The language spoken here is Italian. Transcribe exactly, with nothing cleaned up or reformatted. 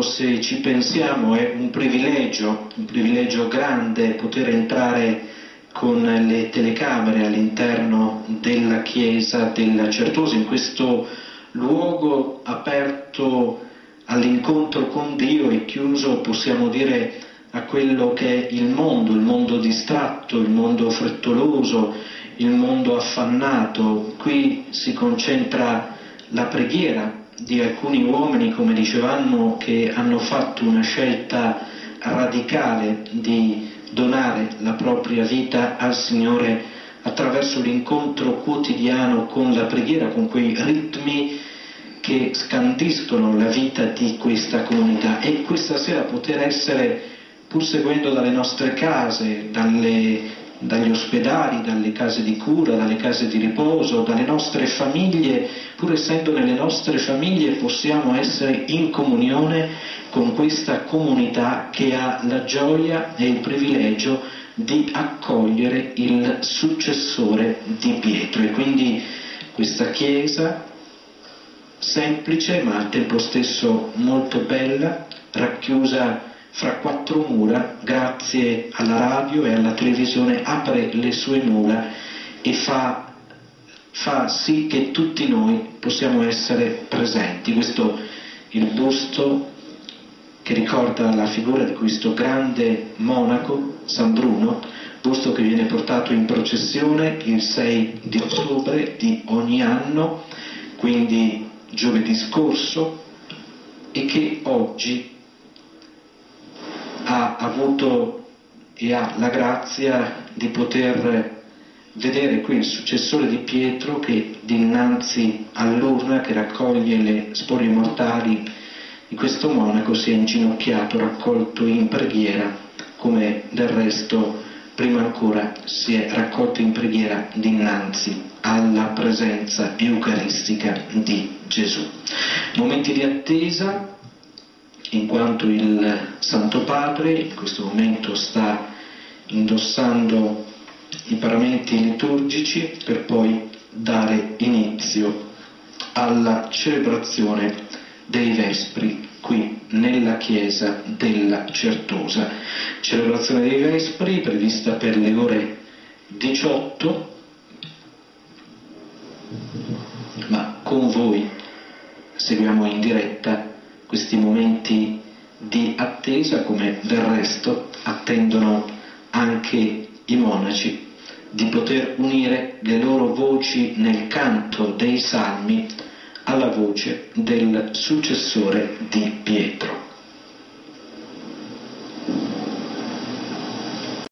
Intanto, se ci pensiamo, è un privilegio, un privilegio grande poter entrare con le telecamere all'interno della chiesa della Certosa, in questo luogo aperto all'incontro con Dio e chiuso, possiamo dire, a quello che è il mondo, il mondo distratto, il mondo frettoloso, il mondo affannato. Qui si concentra la preghiera di alcuni uomini, come dicevamo, che hanno fatto una scelta radicale di donare la propria vita al Signore attraverso l'incontro quotidiano con la preghiera, con quei ritmi che scandiscono la vita di questa comunità. E questa sera poter essere, pur seguendo dalle nostre case, dalle dagli ospedali, dalle case di cura, dalle case di riposo, dalle nostre famiglie, pur essendo nelle nostre famiglie, possiamo essere in comunione con questa comunità che ha la gioia e il privilegio di accogliere il successore di Pietro. E quindi questa chiesa semplice ma al tempo stesso molto bella, racchiusa fra quattro mura, grazie alla radio e alla televisione, apre le sue mura e fa, fa sì che tutti noi possiamo essere presenti. Questo è il busto che ricorda la figura di questo grande monaco, San Bruno, busto che viene portato in processione il sei di ottobre di ogni anno, quindi giovedì scorso, e che oggi ha avuto e ha la grazia di poter vedere qui il successore di Pietro che dinanzi all'urna che raccoglie le spoglie mortali di questo monaco si è inginocchiato, raccolto in preghiera, come del resto prima ancora si è raccolto in preghiera dinanzi alla presenza eucaristica di Gesù. Momenti di attesa, in quanto il Santo Padre in questo momento sta indossando i paramenti liturgici per poi dare inizio alla celebrazione dei Vespri qui nella chiesa della Certosa. Celebrazione dei Vespri prevista per le ore diciotto, ma con voi seguiamo in diretta questi momenti di attesa, come del resto attendono anche i monaci, di poter unire le loro voci nel canto dei salmi alla voce del successore di Pietro.